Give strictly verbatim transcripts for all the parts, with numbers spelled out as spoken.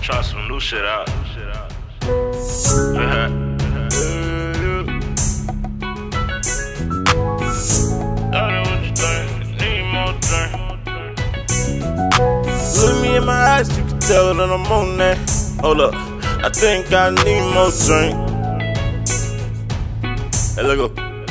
try some new shit out. Look me in my eyes, you can tell that I'm on that. Hold up, I think I need more drink. Hey, let go.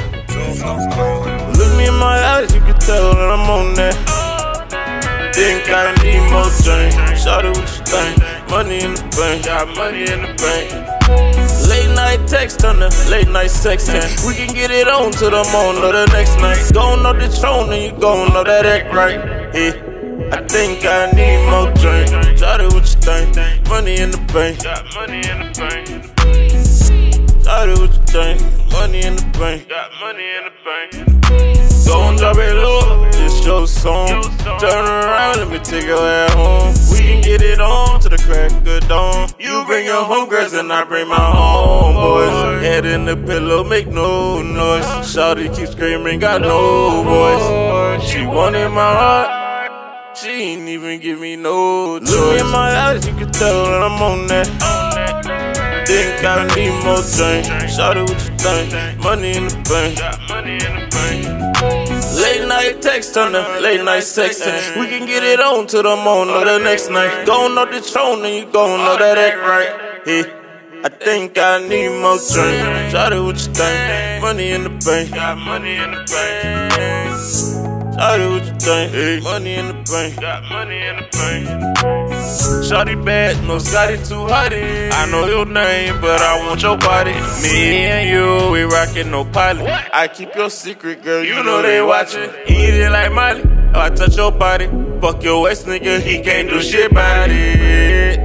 Look me in my eyes, you can tell that I'm on that. Think I need more drink. Shawty, what you think? Money in the bank, got money in the bank. Late night text on the late night sexting. We can get it on to the morning of the next night. Going up the throne and you gon' know that act right. Yeah. I think I need more drink. Shawty, what you think? Money in the bank. Got money in the bank. Shawty, what you think? Money in the bank. Got money in the bank. Go and drop it low, it's your song. Turn around, let me take your ass home. We can get it on to the crack of dawn. You bring your homegirls and I bring my homeboys. Head in the pillow, make no noise. Shawty keep screaming, got no voice. She wanted my heart, she ain't even give me no choice. Look in my eyes, you can tell that I'm on that. Think I need more drink. Shawty, what you think? Money in the bank. Got money in the bank. Late night text on the late night sexting. We can get it on to the morning of the next night. Going up the throne and you gon' know that act right. Yeah. I think I need more drink. Shawty, what you think? Money in the bank. Got money in the bank. Shawty, what you think? Money in the bank. Got money in the bank. Shawty bad, no Scotty too hotty. I know your name, but I want your body. Me and you, we rockin' no pilot. I keep your secret, girl, you know they watchin'. Eat it like Molly, if I touch your body. Fuck your waist, nigga, he can't do shit about it.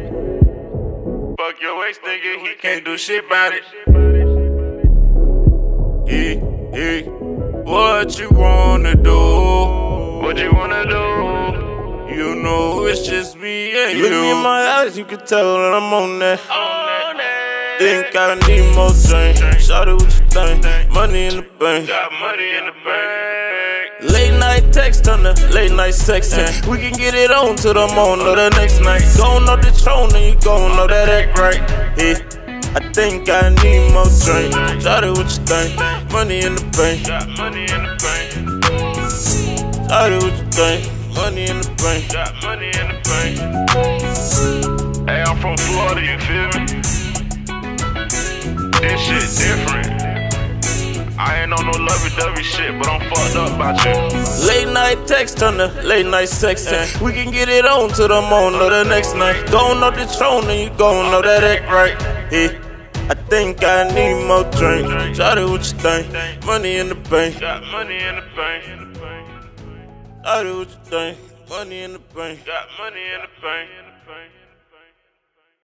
Fuck your waist, nigga, he can't do shit about it. Hey, hey, what you wanna do? What you wanna do? You know it's just me and you. Look me in my eyes, you can tell that I'm on that. On that. Think I need more drink. Shawty, what you think? Money in the bank. Got money in the bank. Late night text on the late night sexting. We can get it on to the morning of the next night. Going up the throne and you gon' know that act right. Yeah. I think I need more drink. Shawty, what you think? Money in the bank. Got money in the bank. Shawty, what you think? Money in the bank. Got money in the bank. Hey, I'm from Florida, you feel me? This shit different. I ain't on no lovey-dovey shit, but I'm fucked up about you. Late night text on the late night sexting. We can get it on to the morning of the next night. Going up the throne and you gon' know that act right. Yeah. I think I need more drink. Shawty, what you think? Money in the bank. Got money in the bank. Shawty, what you think? Money in the bank. Got money in the bank.